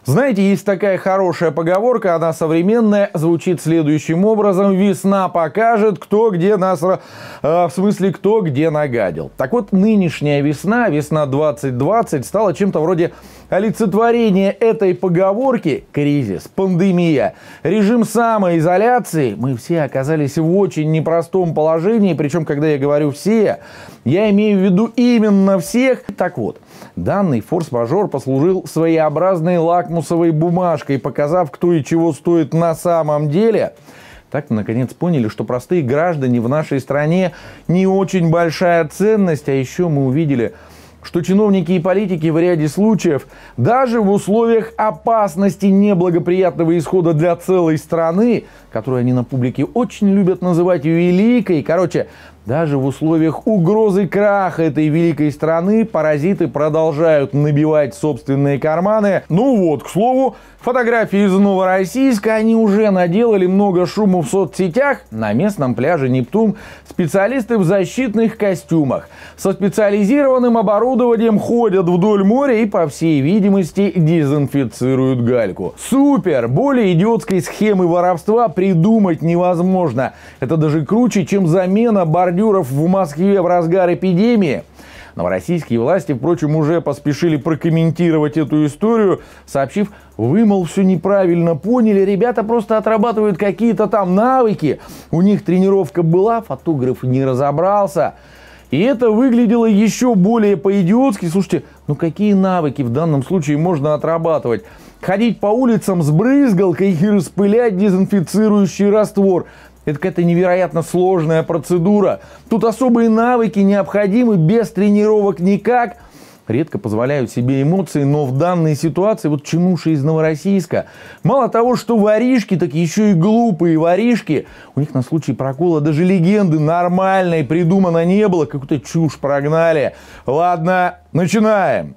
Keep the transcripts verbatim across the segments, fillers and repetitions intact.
Знаете, есть такая хорошая поговорка, она современная, звучит следующим образом: весна покажет, кто где нас, э, в смысле, кто где нагадил. Так вот, нынешняя весна, весна двадцать двадцать, стала чем-то вроде олицетворения этой поговорки. Кризис, пандемия, режим самоизоляции. Мы все оказались в очень непростом положении, причем, когда я говорю «все», я имею в виду именно всех. Так вот, данный форс-мажор послужил своеобразной лакмусовой бумажкой, показав, кто и чего стоит на самом деле. Так мы наконец поняли, что простые граждане в нашей стране не очень большая ценность, а еще мы увидели, что чиновники и политики в ряде случаев, даже в условиях опасности неблагоприятного исхода для целой страны, которую они на публике очень любят называть великой, короче, даже в условиях угрозы краха этой великой страны, паразиты продолжают набивать собственные карманы. Ну вот, к слову, фотографии из Новороссийска, они уже наделали много шума в соцсетях. На местном пляже «Нептун» специалисты в защитных костюмах со специализированным оборудованием ходят вдоль моря и, по всей видимости, дезинфицируют гальку. Супер! Более идиотской схемы воровства придумать невозможно. Это даже круче, чем замена бордюров в Москве в разгар эпидемии. Новороссийские власти, впрочем, уже поспешили прокомментировать эту историю, сообщив: вы, мол, все неправильно поняли, ребята просто отрабатывают какие-то там навыки, у них тренировка была, фотограф не разобрался. И это выглядело еще более по-идиотски. Слушайте, ну какие навыки в данном случае можно отрабатывать? Ходить по улицам с брызгалкой и распылять дезинфицирующий раствор. Это какая-то невероятно сложная процедура. Тут особые навыки необходимы, без тренировок никак. Редко позволяют себе эмоции, но в данной ситуации вот чинуши из Новороссийска, мало того, что воришки, так еще и глупые воришки. У них на случай прокола даже легенды нормальной придумано не было. Какую-то чушь прогнали. Ладно, начинаем.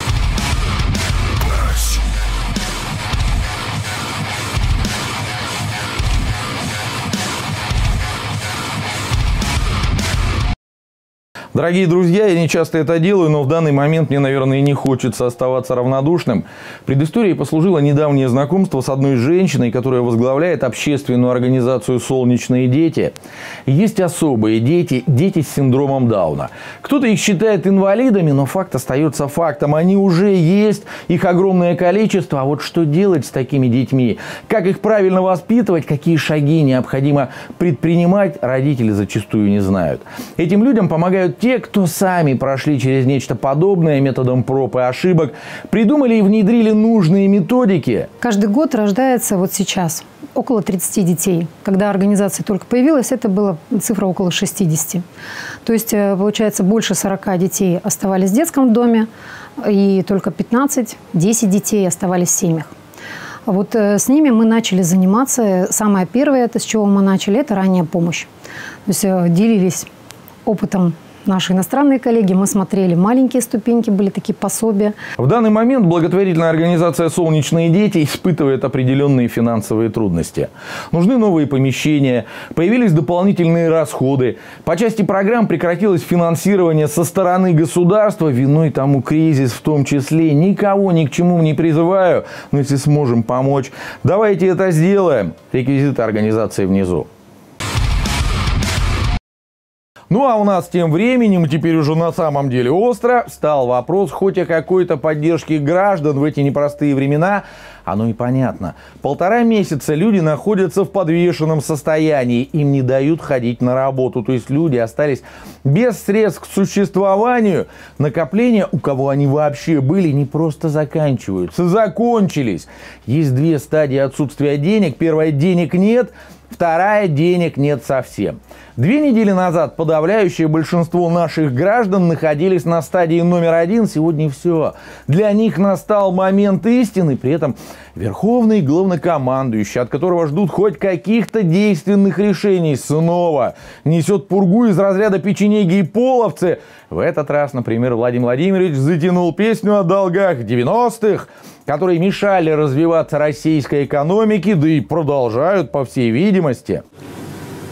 Дорогие друзья, я не часто это делаю, но в данный момент мне, наверное, и не хочется оставаться равнодушным. Предысторией послужило недавнее знакомство с одной женщиной, которая возглавляет общественную организацию «Солнечные дети». Есть особые дети, дети с синдромом Дауна. Кто-то их считает инвалидами, но факт остается фактом. Они уже есть, их огромное количество. А вот что делать с такими детьми? Как их правильно воспитывать? Какие шаги необходимо предпринимать? Родители зачастую не знают. Этим людям помогают те, Те, кто сами прошли через нечто подобное методом проб и ошибок, придумали и внедрили нужные методики. Каждый год рождается вот сейчас около тридцати детей. Когда организация только появилась, это была цифра около шестидесяти. То есть, получается, больше сорока детей оставались в детском доме, и только пятнадцать-десять детей оставались в семьях. Вот с ними мы начали заниматься. Самое первое, это с чего мы начали, это ранняя помощь. То есть делились опытом. Наши иностранные коллеги, мы смотрели, маленькие ступеньки были, такие пособия. В данный момент благотворительная организация «Солнечные дети» испытывает определенные финансовые трудности. Нужны новые помещения, появились дополнительные расходы. По части программ прекратилось финансирование со стороны государства. Виной тому кризис в том числе. Никого ни к чему не призываю, но если сможем помочь, давайте это сделаем. Реквизиты организации внизу. Ну а у нас тем временем, теперь уже на самом деле остро, встал вопрос хоть о какой-то поддержке граждан в эти непростые времена. Оно и понятно. Полтора месяца люди находятся в подвешенном состоянии. Им не дают ходить на работу. То есть люди остались без средств к существованию. Накопления, у кого они вообще были, не просто заканчиваются. Закончились. Есть две стадии отсутствия денег. Первая – денег нет. Вторая – денег нет совсем. Две недели назад подавляющее большинство наших граждан находились на стадии номер один. Сегодня все. Для них настал момент истины. При этом верховный главнокомандующий, от которого ждут хоть каких-то действенных решений, снова несет пургу из разряда печенеги и половцы. В этот раз, например, Владимир Владимирович затянул песню о долгах девяностых, которые мешали развиваться российской экономике, да и продолжают, по всей видимости.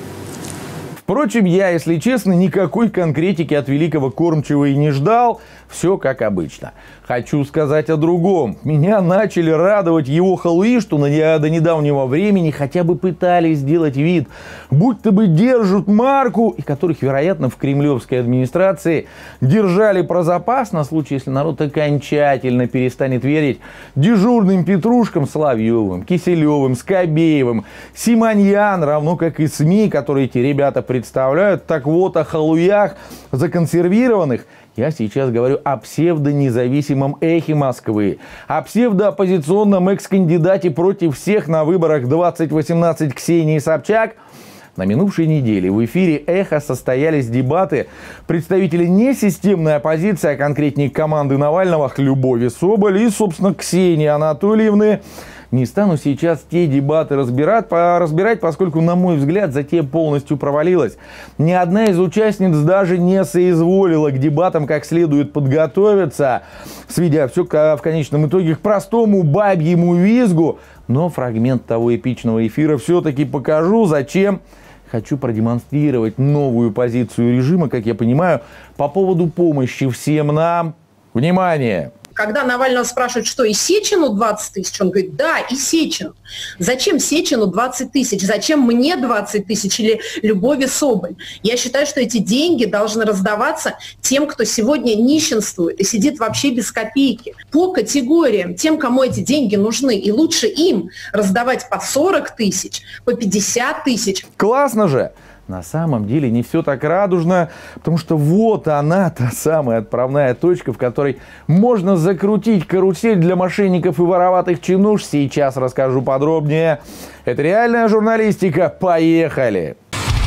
Впрочем, я, если честно, никакой конкретики от великого кормчего и не ждал. Все как обычно. Хочу сказать о другом. Меня начали радовать его халуи, что до недавнего времени хотя бы пытались сделать вид, будто бы держат марку, и которых, вероятно, в кремлевской администрации держали про запас на случай, если народ окончательно перестанет верить дежурным петрушкам Соловьевым, Киселевым, Скобеевым, Симоньян, равно как и СМИ, которые эти ребята представляют. Так вот, о халуях законсервированных я сейчас говорю о псевдонезависимом эхе Москвы, о псевдооппозиционном экс-кандидате против всех на выборах двадцать восемнадцать Ксении Собчак. На минувшей неделе в эфире «Эхо» состоялись дебаты представителей не системной оппозиции, а конкретнее команды Навального Любови Соболь и, собственно, Ксении Анатольевны. Не стану сейчас те дебаты разбирать, разбирать, поскольку, на мой взгляд, затея полностью провалилась. Ни одна из участниц даже не соизволила к дебатам как следует подготовиться, сведя все в конечном итоге к простому бабьему визгу. Но фрагмент того эпичного эфира все-таки покажу. Зачем? Хочу продемонстрировать новую позицию режима, как я понимаю, по поводу помощи всем нам. Внимание! Когда Навального спрашивают, что и Сечину двадцать тысяч, он говорит, да, и Сечину. Зачем Сечину двадцать тысяч? Зачем мне двадцать тысяч или Любови Соболь? Я считаю, что эти деньги должны раздаваться тем, кто сегодня нищенствует и сидит вообще без копейки. По категориям, тем, кому эти деньги нужны. И лучше им раздавать по сорок тысяч, по пятьдесят тысяч. Классно же! На самом деле не все так радужно, потому что вот она, та самая отправная точка, в которой можно закрутить карусель для мошенников и вороватых чинуш. Сейчас расскажу подробнее. Это реальная журналистика. Поехали!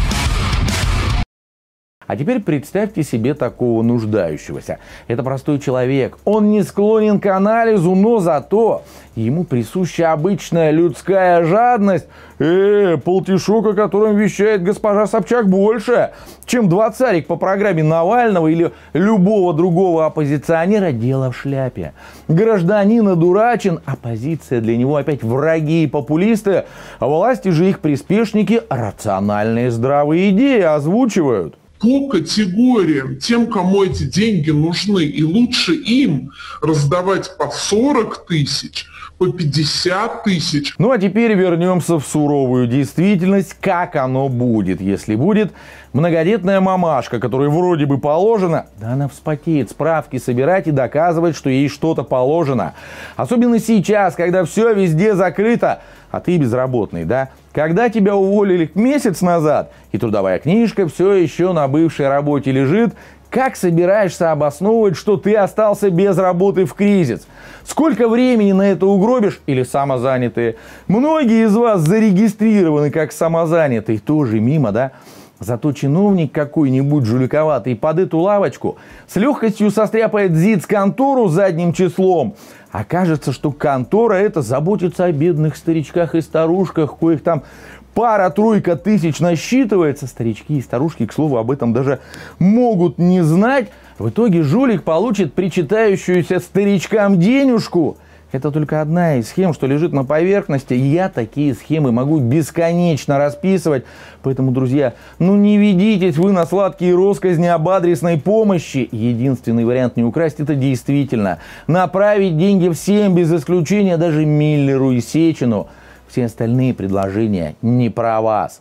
А теперь представьте себе такого нуждающегося. Это простой человек. Он не склонен к анализу, но зато ему присуща обычная людская жадность. Э, полтишок, о котором вещает госпожа Собчак, больше, чем двадцарик по программе Навального или любого другого оппозиционера. Дело в шляпе. Гражданин одурачен, оппозиция для него опять враги и популисты, а власти же их приспешники рациональные здравые идеи озвучивают. По категориям, тем, кому эти деньги нужны, и лучше им раздавать по сорок тысяч, по пятьдесят тысяч. Ну а теперь вернемся в суровую действительность, как оно будет, если будет многодетная мамашка, которой вроде бы положено, да она вспотеет справки собирать и доказывать, что ей что-то положено. Особенно сейчас, когда все везде закрыто, а ты безработный, да? Когда тебя уволили месяц назад, и трудовая книжка все еще на бывшей работе лежит, как собираешься обосновывать, что ты остался без работы в кризис? Сколько времени на это угробишь? Или самозанятые? Многие из вас зарегистрированы как самозанятые, тоже мимо, да? Зато чиновник какой-нибудь жуликоватый под эту лавочку с легкостью состряпает зиц-контору задним числом. Окажется, что контора эта заботится о бедных старичках и старушках, коих там пара-тройка тысяч насчитывается. Старички и старушки, к слову, об этом даже могут не знать. В итоге жулик получит причитающуюся старичкам денежку. Это только одна из схем, что лежит на поверхности. Я такие схемы могу бесконечно расписывать. Поэтому, друзья, ну не ведитесь вы на сладкие россказни об адресной помощи. Единственный вариант не украсть — это действительно направить деньги всем без исключения, даже Миллеру и Сечину. Все остальные предложения не про вас.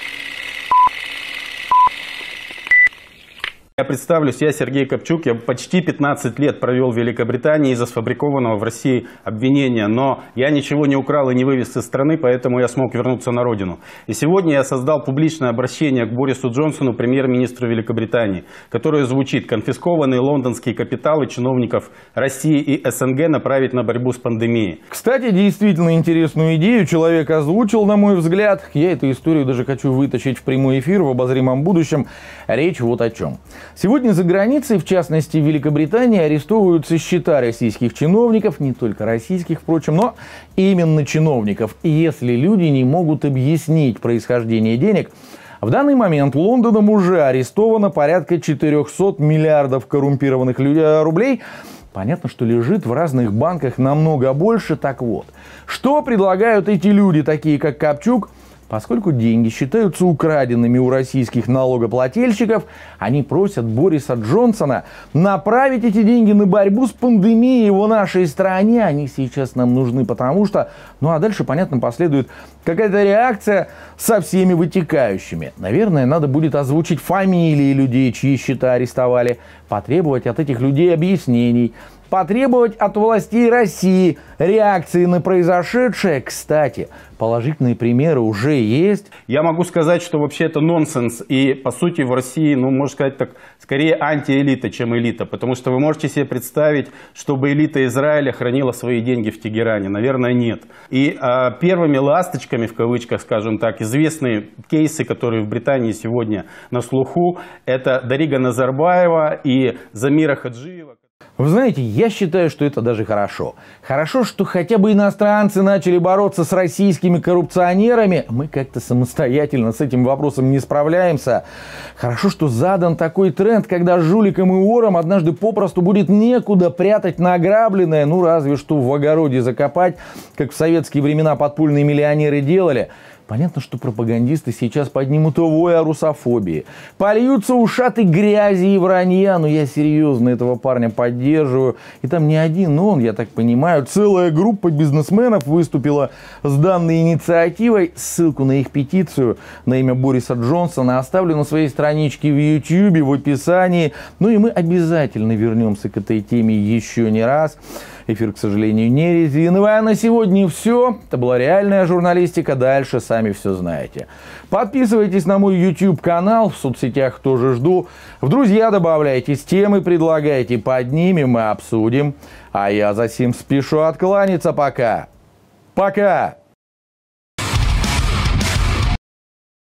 Я представлюсь, я Сергей Копчук, я почти пятнадцать лет провел в Великобритании из-за сфабрикованного в России обвинения, но я ничего не украл и не вывез из страны, поэтому я смог вернуться на родину. И сегодня я создал публичное обращение к Борису Джонсону, премьер-министру Великобритании, которое звучит: конфискованные лондонские капиталы чиновников России и СНГ направить на борьбу с пандемией. Кстати, действительно интересную идею человек озвучил, на мой взгляд. Я эту историю даже хочу вытащить в прямой эфир в обозримом будущем. Речь вот о чем. Сегодня за границей, в частности в Великобритании, арестовываются счета российских чиновников, не только российских, впрочем, но именно чиновников. И если люди не могут объяснить происхождение денег, в данный момент Лондоном уже арестовано порядка четырехсот миллиардов коррумпированных рублей. Понятно, что лежит в разных банках намного больше. Так вот, что предлагают эти люди, такие как Копчук? Поскольку деньги считаются украденными у российских налогоплательщиков, они просят Бориса Джонсона направить эти деньги на борьбу с пандемией в нашей стране. Они сейчас нам нужны, потому что... Ну а дальше, понятно, последует какая-то реакция со всеми вытекающими. Наверное, надо будет озвучить фамилии людей, чьи счета арестовали, потребовать от этих людей объяснений, потребовать от властей России реакции на произошедшее. Кстати, положительные примеры уже есть. Я могу сказать, что вообще это нонсенс. И, по сути, в России, ну, можно сказать так, скорее антиэлита, чем элита. Потому что вы можете себе представить, чтобы элита Израиля хранила свои деньги в Тегеране? Наверное, нет. И а, первыми ласточками, в кавычках, скажем так, известные кейсы, которые в Британии сегодня на слуху, это Дарига Назарбаева и Замира Хаджиева. Вы знаете, я считаю, что это даже хорошо. Хорошо, что хотя бы иностранцы начали бороться с российскими коррупционерами. Мы как-то самостоятельно с этим вопросом не справляемся. Хорошо, что задан такой тренд, когда жуликам и ворам однажды попросту будет некуда прятать награбленное, ну разве что в огороде закопать, как в советские времена подпольные миллионеры делали. Понятно, что пропагандисты сейчас поднимут вой о русофобии. Польются ушаты грязи и вранья. Но я серьезно этого парня поддерживаю. И там не один он, я так понимаю. Целая группа бизнесменов выступила с данной инициативой. Ссылку на их петицию на имя Бориса Джонсона оставлю на своей страничке в Ютьюбе, в описании. Ну и мы обязательно вернемся к этой теме еще не раз. Эфир, к сожалению, не резиновый. А на сегодня все. Это была реальная журналистика. Дальше сами все знаете. Подписывайтесь на мой YouTube-канал. В соцсетях тоже жду. В друзья добавляйтесь. Темы предлагайте. Поднимем и обсудим. А я за сим спешу откланяться пока. Пока!